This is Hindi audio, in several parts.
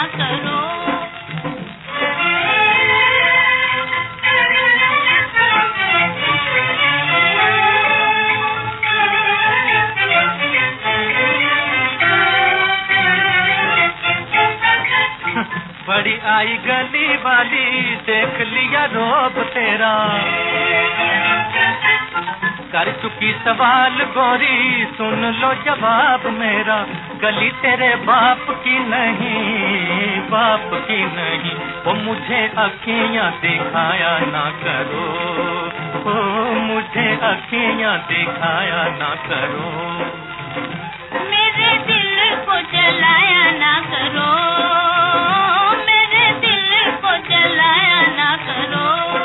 करो। बड़ी आई गली वाली, देख लिया रोब तेरा, कर चुकी सवाल गोरी, सुन लो जवाब मेरा। गली तेरे बाप की नहीं, बाप की नहीं, वो मुझे अखियां दिखाया ना करो, ओ मुझे अखियां दिखाया ना करो। मेरे दिल को जलाया ना करो, मेरे दिल को जलाया ना करो।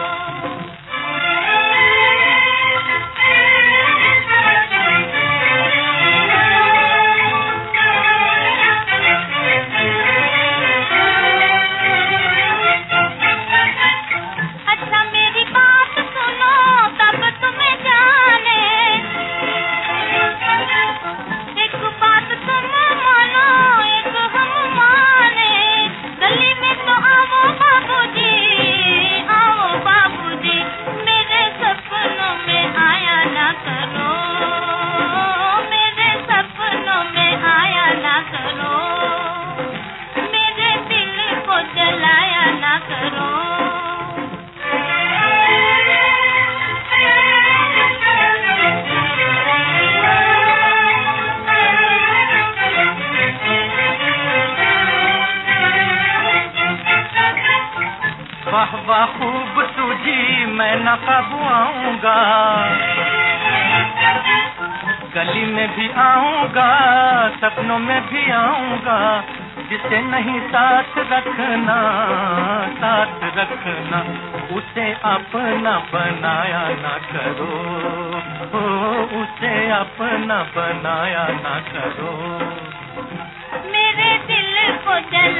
अच्छा मेरी बात सुनो तब तुम्हें जाने, एक बात तुम मानो एक हम माने। गली में तो आओ बाबूजी, आओ बाबूजी, मेरे सपनों में आया ना करो, मेरे सपनों में आया ना करो, मेरे दिल को जलाया ना करो। वाह वाह खूब सूझी, मैं न काबू आऊंगा, गली में भी आऊंगा, सपनों में भी आऊंगा। जिसे नहीं साथ रखना, साथ रखना, उसे अपना बनाया ना करो, ओ उसे अपना बनाया ना करो। मेरे दिल को जला